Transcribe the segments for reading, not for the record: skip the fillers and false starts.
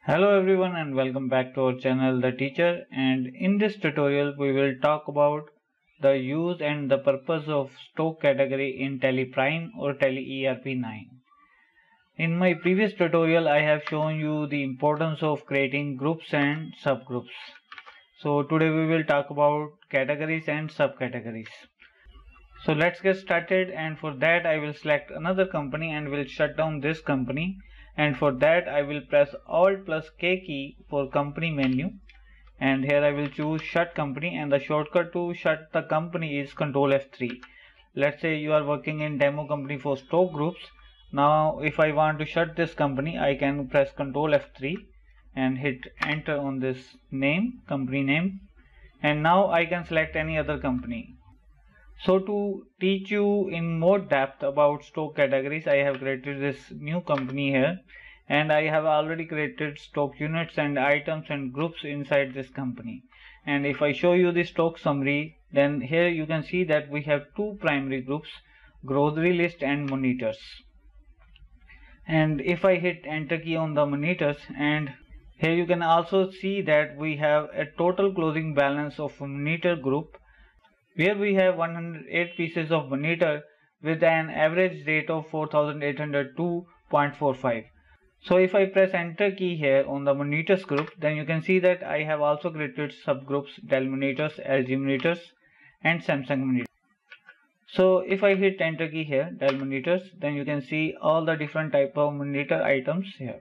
Hello everyone and welcome back to our channel The Teacher, and in this tutorial we will talk about the use and the purpose of stock category in Tally Prime or Tally ERP 9. In my previous tutorial I have shown you the importance of creating groups and subgroups. So today we will talk about categories and subcategories. So let's get started, and for that I will select another company and will shut down this company. And for that I will press Alt plus K key for company menu, and here I will choose shut company, and the shortcut to shut the company is Ctrl F3. Let's say you are working in demo company for stock groups. Now if I want to shut this company, I can press Ctrl F3 and hit enter on this company name, and now I can select any other company. So to teach you in more depth about stock categories, I have created this new company here, and I have already created stock units and items and groups inside this company. And if I show you the stock summary, then here you can see that we have two primary groups, grocery list and monitors. And if I hit enter key on the monitors, and here you can also see that we have a total closing balance of monitor group, where we have 108 pieces of monitor with an average rate of 4802.45. So if I press enter key here on the monitors group, then you can see that I have also created subgroups Dell monitors, LG monitors and Samsung monitors. So if I hit enter key here, Dell monitors, then you can see all the different type of monitor items here.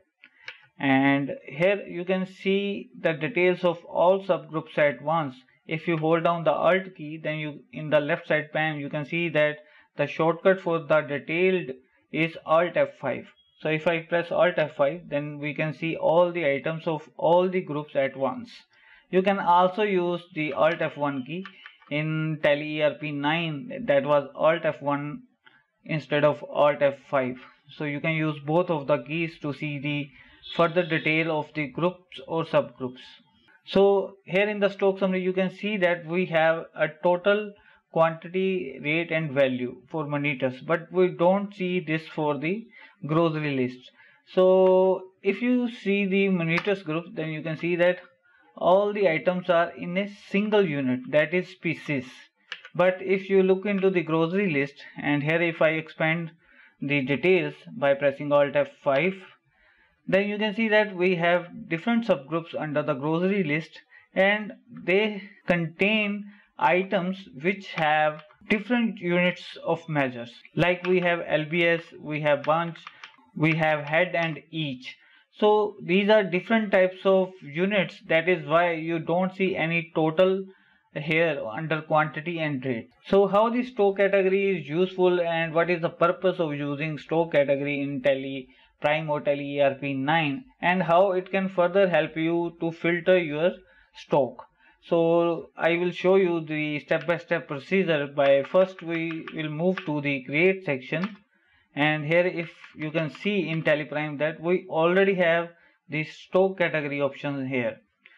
And here you can see the details of all subgroups at once. If you hold down the Alt key, then in the left side pane you can see that the shortcut for the detailed is Alt F5. So if I press Alt F5, then we can see all the items of all the groups at once. You can also use the Alt F1 key. In Tally ERP 9, that was Alt F1 instead of Alt F5. So you can use both of the keys to see the further detail of the groups or subgroups. So here in the stock summary you can see that we have a total quantity, rate and value for monitors, but we don't see this for the grocery list. So if you see the monitors group, then you can see that all the items are in a single unit, that is pieces. But if you look into the grocery list, and here if I expand the details by pressing Alt F5, then you can see that we have different subgroups under the grocery list, and they contain items which have different units of measures. Like we have LBS, we have bunch, we have head and each. So these are different types of units. That is why you don't see any total here under quantity and rate. So how the stock category is useful, and what is the purpose of using stock category in Tally Prime or Tally ERP 9, and how it can further help you to filter your stock. So I will show you the step-by-step procedure. By first we will move to the create section, and here if you can see in Tally Prime that we already have the stock category options here.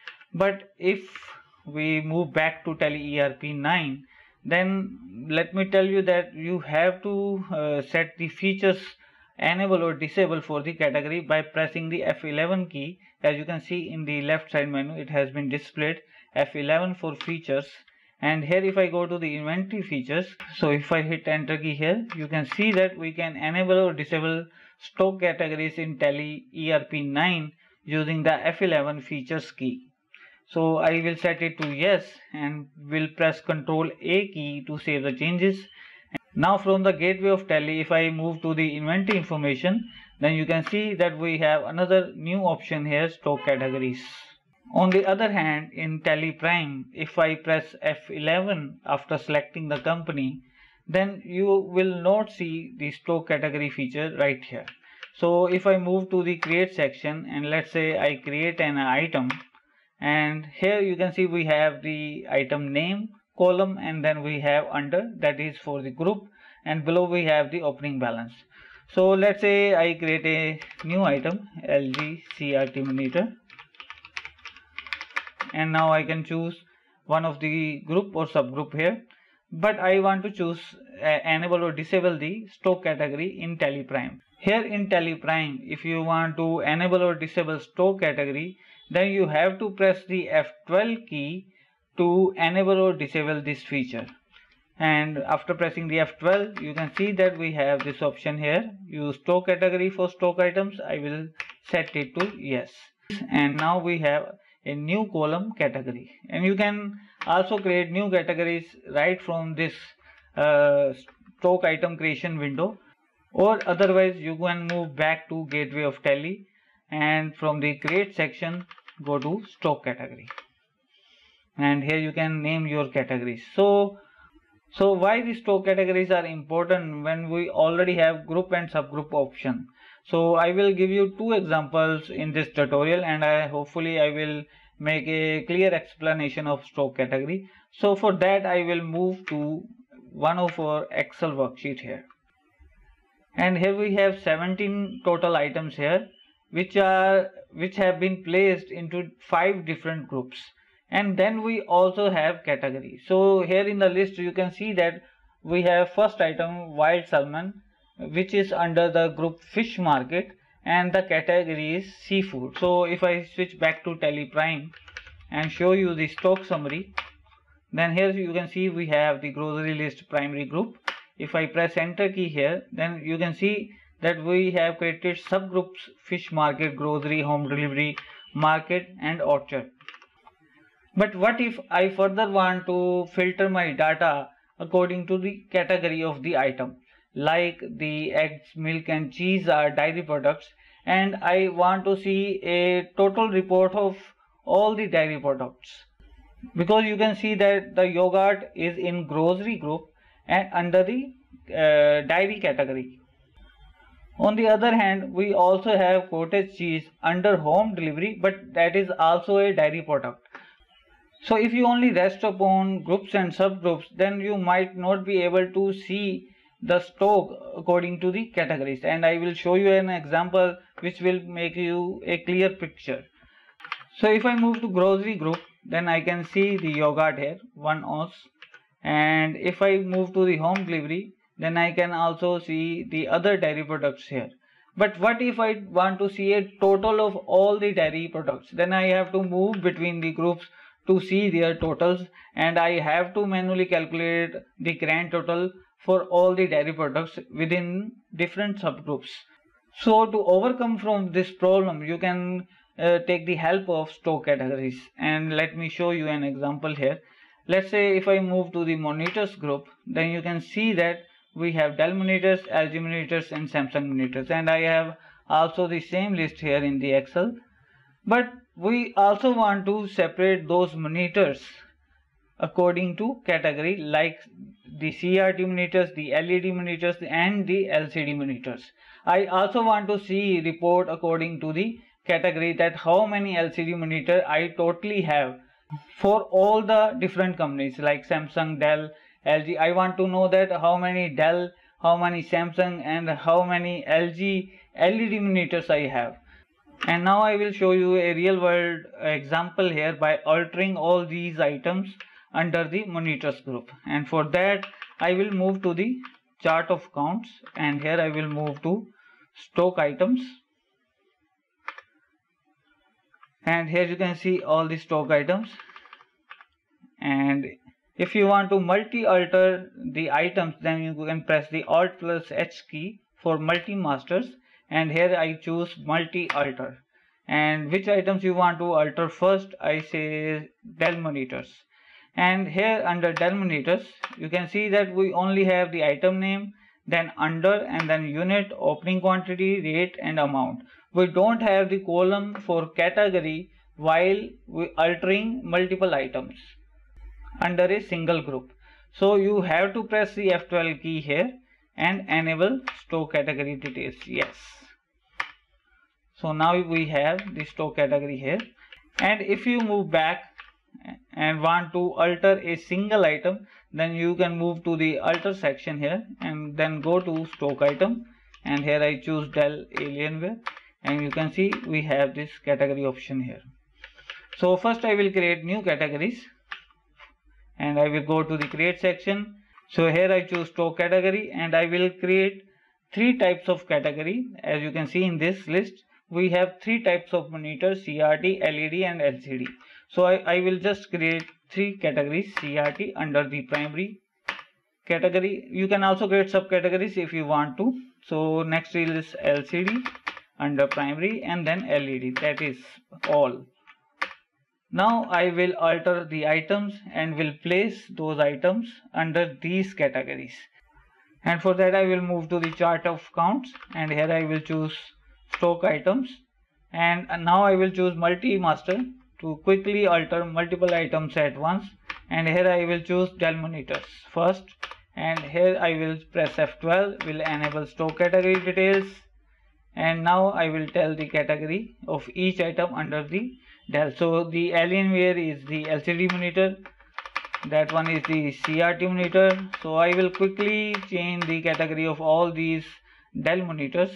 But if we move back to Tally ERP 9, then let me tell you that you have to set the features enable or disable for the category by pressing the F11 key. As you can see in the left side menu, it has been displayed F11 for features. And here if I go to the inventory features, so if I hit enter key here, you can see that we can enable or disable stock categories in Tally ERP 9 using the F11 features key. So I will set it to yes and will press Ctrl A key to save the changes. Now from the gateway of Tally, if I move to the inventory information, then you can see that we have another new option here, stock categories. On the other hand, in Tally Prime, if I press F11 after selecting the company, then you will not see the stock category feature right here. So if I move to the create section, and let's say I create an item, and here you can see we have the item name column, and then we have under, that is for the group, and below we have the opening balance. So let's say I create a new item, LG CRT monitor, and now I can choose one of the group or subgroup here, but I want to choose enable or disable the stock category in Tally Prime. Here in Tally Prime, if you want to enable or disable stock category, then you have to press the F12 key to enable or disable this feature. And after pressing the F12, you can see that we have this option here, use stock category for stock items. I will set it to yes. And now we have a new column category, and you can also create new categories right from this stock item creation window, or otherwise you can move back to gateway of Tally and from the create section go to stock category, and here you can name your categories. So why the stock categories are important when we already have group and subgroup option? So I will give you two examples in this tutorial, and hopefully I will make a clear explanation of stock category. So for that I will move to one of our Excel worksheet here. And here we have 17 total items here, which have been placed into 5 different groups. And then we also have category. So here in the list you can see that we have first item wild salmon, which is under the group fish market, and the category is seafood. So if I switch back to Tally Prime and show you the stock summary, then here you can see we have the grocery list primary group. If I press enter key here, then you can see that we have created subgroups: fish market, grocery, home delivery, market and orchard. But what if I further want to filter my data according to the category of the item, like the eggs, milk and cheese are dairy products, and I want to see a total report of all the dairy products? Because you can see that the yogurt is in grocery group and under the dairy category. On the other hand, we also have cottage cheese under home delivery, but that is also a dairy product. So if you only rest upon groups and subgroups, then you might not be able to see the stock according to the categories, and I will show you an example which will make you a clear picture. So if I move to grocery group, then I can see the yogurt here, 1 ounce, and if I move to the home delivery, then I can also see the other dairy products here. But what if I want to see a total of all the dairy products? Then I have to move between the groups to see their totals, and I have to manually calculate the grand total for all the dairy products within different subgroups. So to overcome from this problem, you can take the help of stock categories, and let me show you an example here. Let's say if I move to the monitors group, then you can see that we have Dell monitors, LG monitors and Samsung monitors, and I have also the same list here in the Excel. But we also want to separate those monitors according to category, like the CRT monitors, the LED monitors and the LCD monitors. I also want to see report according to the category, that how many LCD monitor I totally have for all the different companies like Samsung, Dell, LG. I want to know that how many Dell, how many Samsung and how many LG LED monitors I have. And now I will show you a real world example here by altering all these items under the monitors group. And for that I will move to the chart of counts, and here I will move to stock items, and here you can see all the stock items. And if you want to multi-alter the items, then you can press the Alt plus H key for multi-masters, and here I choose multi-alter. And which items you want to alter first, I say Dell monitors. And here under Dell monitors you can see that we only have the item name, then under, and then unit, opening quantity, rate and amount. We don't have the column for category while we altering multiple items under a single group. So you have to press the F12 key here and enable stock category details. Yes. So now we have the stock category here. And if you move back and want to alter a single item, then you can move to the alter section here and then go to stock item, and here I choose Dell Alienware, and you can see we have this category option here. So first I will create new categories, and I will go to the create section. So here I choose stock category, and I will create three types of category. As you can see in this list, we have three types of monitors: CRT, LED and LCD. So I will just create three categories: CRT under the primary category. You can also create subcategories if you want to. So next is LCD under primary, and then LED. That is all. Now I will alter the items and will place those items under these categories. And for that I will move to the chart of counts, and here I will choose stock items, and now I will choose multi-master to quickly alter multiple items at once. And here I will choose Dell monitors first, and here I will press F12, will enable stock category details, and now I will tell the category of each item under the Dell. So the Alienware is the LCD monitor, that one is the CRT monitor. So I will quickly change the category of all these Dell monitors.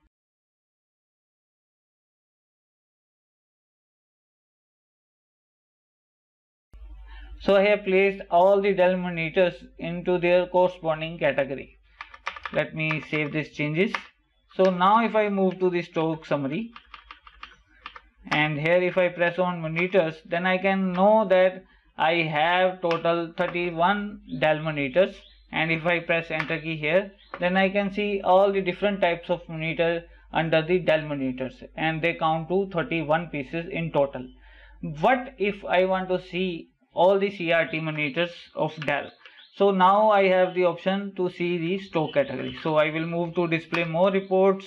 So I have placed all the Dell monitors into their corresponding category. Let me save these changes. So now if I move to the stock summary, and here if I press on monitors, then I can know that I have total 31 Dell monitors. And if I press enter key here, then I can see all the different types of monitor under the Dell monitors, and they count to 31 pieces in total. What if I want to see all the CRT monitors of Dell? So now I have the option to see the stock category. So I will move to display more reports,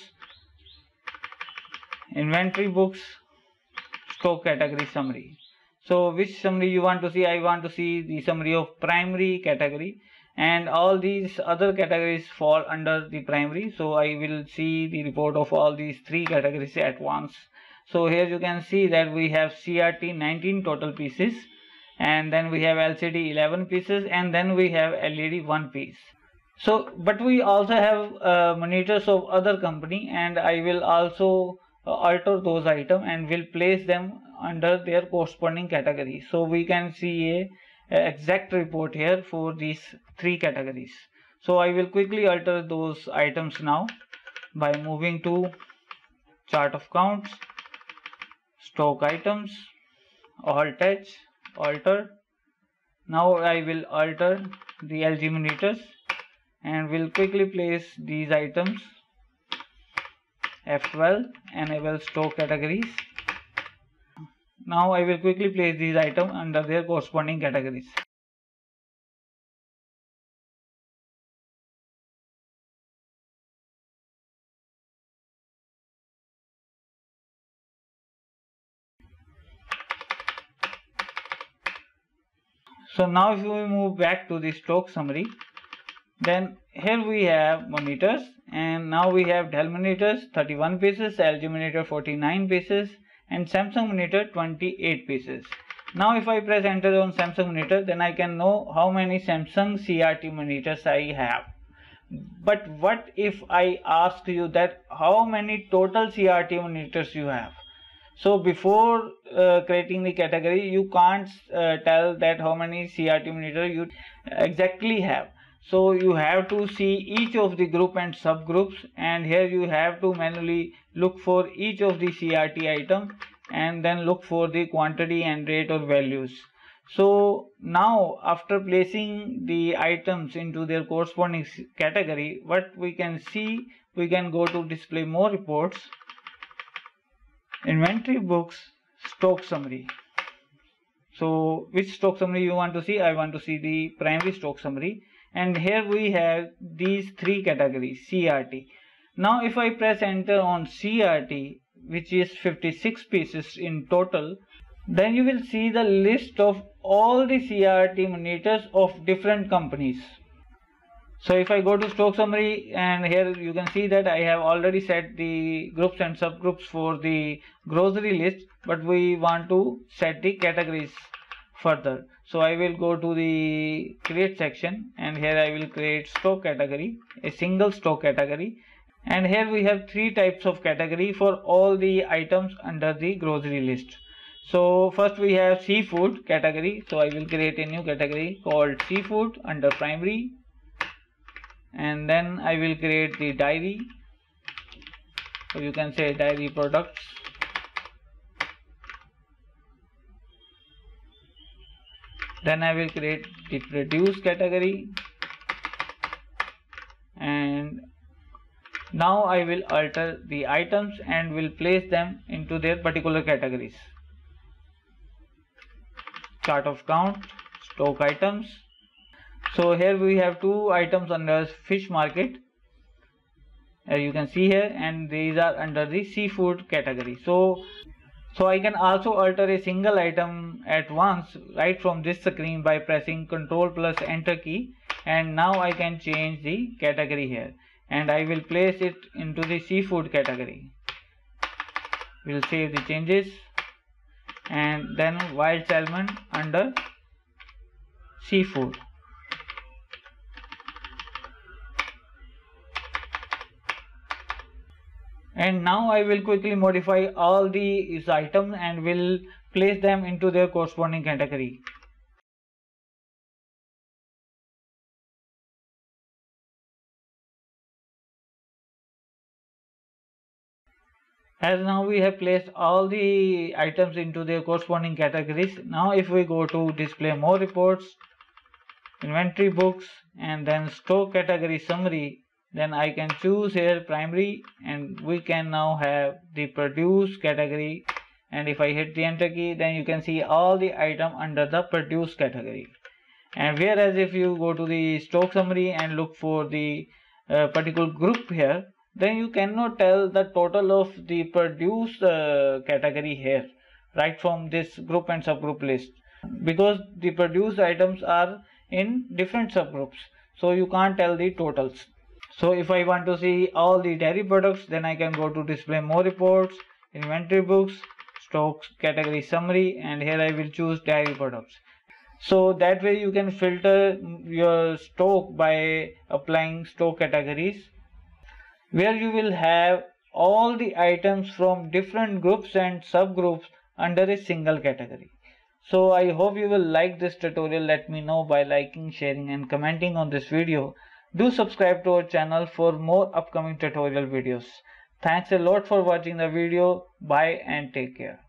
inventory books, stock category summary. So which summary you want to see? I want to see the summary of primary category, and all these other categories fall under the primary. So I will see the report of all these three categories at once. So here you can see that we have CRT 19 total pieces, and then we have LCD 11 pieces, and then we have LED 1 piece. So but we also have monitors of other company, and I will also alter those items and will place them under their corresponding category. So we can see a exact report here for these three categories. So I will quickly alter those items now by moving to chart of counts, stock items, alt H, alter. Now I will alter the LG monitors and will quickly place these items. F12, enable stock categories. Now I will quickly place these items under their corresponding categories. So now if we move back to the stock summary, then here we have monitors, and now we have Dell monitors 31 pieces, LG monitor 49 pieces, and Samsung monitor 28 pieces. Now if I press enter on Samsung monitor, then I can know how many Samsung CRT monitors I have. But what if I ask you that how many total CRT monitors you have? So before creating the category, you can't tell that how many CRT monitor you exactly have. So you have to see each of the group and subgroups, and here you have to manually look for each of the CRT item and then look for the quantity and rate or values. So now after placing the items into their corresponding category, what we can see, we can go to display more reports, inventory books, stock summary. So which stock summary you want to see? I want to see the primary stock summary, and here we have these three categories CRT. Now if I press enter on CRT, which is 56 pieces in total, then you will see the list of all the CRT monitors of different companies. So if I go to stock summary, and here you can see that I have already set the groups and subgroups for the grocery list, but we want to set the categories further. So I will go to the create section, and here I will create stock category, a single stock category, and here we have three types of category for all the items under the grocery list. So first we have seafood category, so I will create a new category called seafood under primary, and then I will create the diary. So you can say diary products. Then I will create the produce category, and now I will alter the items and will place them into their particular categories. Chart of count, stock items. So here we have two items under fish market, as you can see here, and these are under the seafood category. So I can also alter a single item at once right from this screen by pressing Ctrl plus Enter key, and now I can change the category here, and I will place it into the seafood category. We'll save the changes, and then wild salmon under seafood. And now I will quickly modify all these items and will place them into their corresponding category. As now we have placed all the items into their corresponding categories. Now if we go to display more reports, inventory books, and then stock category summary, then I can choose here primary, and we can now have the produce category, and if I hit the enter key, then you can see all the item under the produce category. And whereas if you go to the stock summary and look for the particular group here, then you cannot tell the total of the produce category here right from this group and subgroup list, because the produce items are in different subgroups, so you can't tell the totals. So if I want to see all the dairy products, then I can go to display more reports, inventory books, stocks category summary, and here I will choose dairy products. So that way you can filter your stock by applying stock categories, where you will have all the items from different groups and subgroups under a single category. So I hope you will like this tutorial. Let me know by liking, sharing and commenting on this video. Do subscribe to our channel for more upcoming tutorial videos. Thanks a lot for watching the video. Bye and take care.